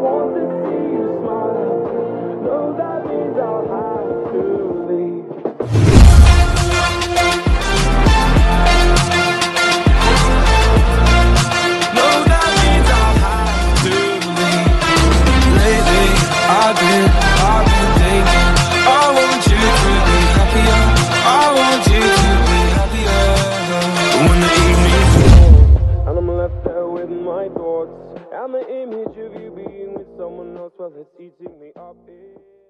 want to see you smile. No, that means I'll have to leave. No, that means I'll have to leave. Lately, I've been thinking, I want you to be happier. I want you to be happier. But when the evening falls and I'm left there with my thoughts, and the image of you being with someone else, well, it's eating me up.